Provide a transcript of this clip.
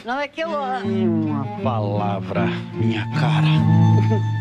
Não é que eu. Uma palavra, minha cara.